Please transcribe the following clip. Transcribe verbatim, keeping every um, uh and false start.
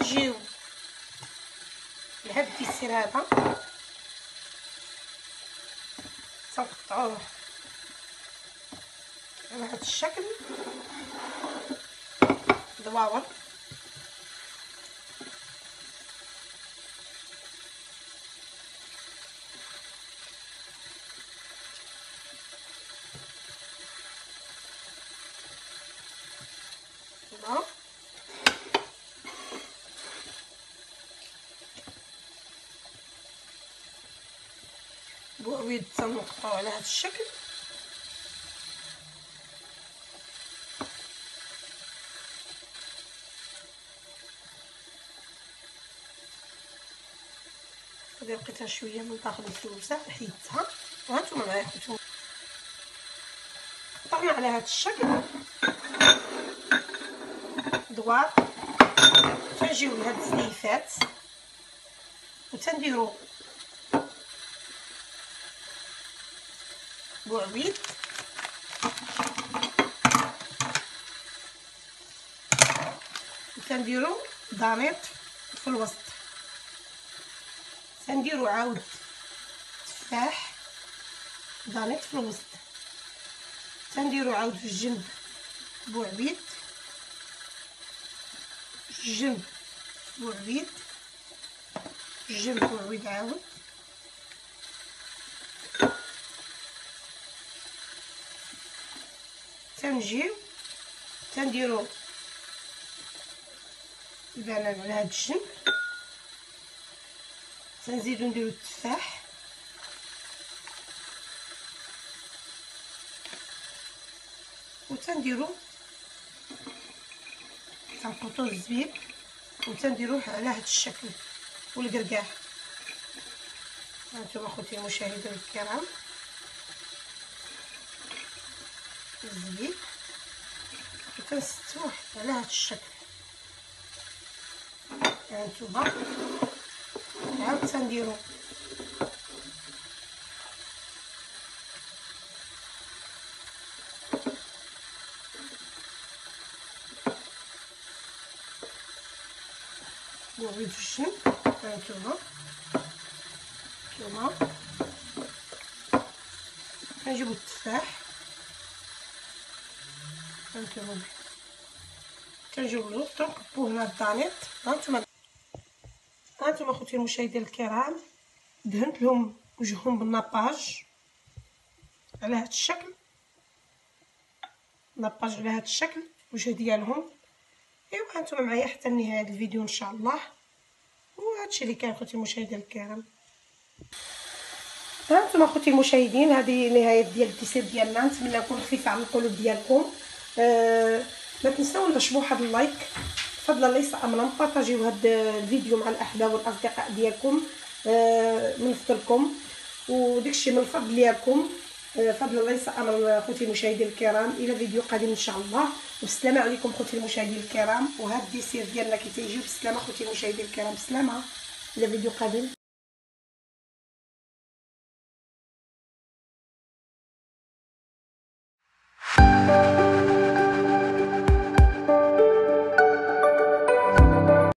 تنجيو لهاد الديسير هذا تنقطعوه على هذا الشكل دواور. بوعويد تنقطعو على هذا الشكل. هذه لقيتها شويه من داخل الدوزه حيدتها وهانتوما معايا خوتو. قطعنا على هذا الشكل دوار. تنجيو لهاد الزليفات وتنديرو بوعويد وتنديرو دانيط في الوسط. تنديرو عاود تفاح دانيط في الوسط. تنديرو عاود في الجنب بوعويد في الجنب بوعويد في الجنب بوعويد عاود. تنجيو تنديرو البنان على هاد الجنب. تنزيدو نديرو التفاح وتنديرو تنقطو الزبيب وتنديروه على هاد الشكل والكركاع. هانتوما اخوتي المشاهدين الكرام الزبيب وتنستوه على هاد الشكل. هانتوما عاود تنديرو بوعويد في الجنب. هانتوما هانتوما كنجيبو التفاح. هانتوما كنجيبو تنقبوه مع الدانيط. هانتوما هانتوما اخوتي المشاهدين الكرام دهنت لهم وجههم بالناباج على هذا الشكل. ناباج على هذا الشكل وجه ديالهم. ايوا هانتوما معايا حتى لنهايه الفيديو ان شاء الله. وهادشي اللي كان اخوتي المشاهدين الكرام. هانتوما اخوتي المشاهدين هذه نهايه ديال الديسير ديالنا. نتمنى يكون خفيف على القلوب ديالكم. آه ما تنساوش بواحد اللايك فضلا ليس امرا. بارطاجيو هذا الفيديو مع الاحباب والاصدقاء ديالكم آه من فضلكم وداكشي من الفضل ديالكم. آه فضلا ليس امرا خوتي المشاهدين الكرام. الى فيديو قادم ان شاء الله. والسلام عليكم خوتي المشاهدين الكرام. وهذا الديسير ديالنا كي تيجي بالسلامه خوتي المشاهدين الكرام. بسلامه الى فيديو قادم. Thank you.